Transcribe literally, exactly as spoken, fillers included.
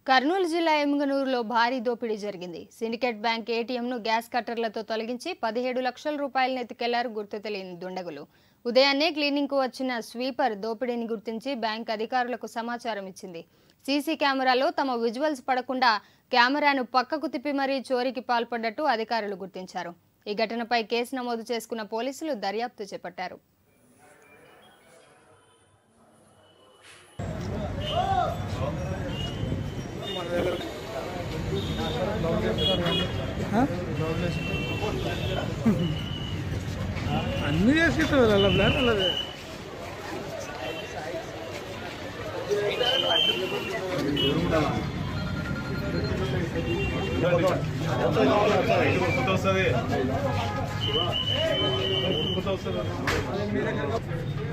కర్నూలు జిల్లా ఎమ్గనూరులో భారీ దోపిడీ జరిగింది. సిండికేట్ బ్యాంక్ ఏటీఎంను గ్యాస్ కట్టర్లతో తొలగించి పదిహేడు లక్షల రూపాయలను ఎత్తుకెళ్లారు గుర్తు తెలియని దుండగులు. ఉదయాన్నే క్లీనింగ్కు వచ్చిన స్వీపర్ దోపిడీని గుర్తించి బ్యాంక్ అధికారులకు సమాచారం ఇచ్చింది. సీసీ కెమెరాలో తమ విజువల్స్ పడకుండా కెమెరాను పక్కకు తిప్పి మరీ చోరీకి పాల్పడ్డట్టు అధికారులు గుర్తించారు. ఈ ఘటనపై కేసు నమోదు చేసుకున్న పోలీసులు దర్యాప్తు చేపట్టారు. అన్ని చేసుకుంటారు అలా ప్లాన్ అలాగే వస్తుంది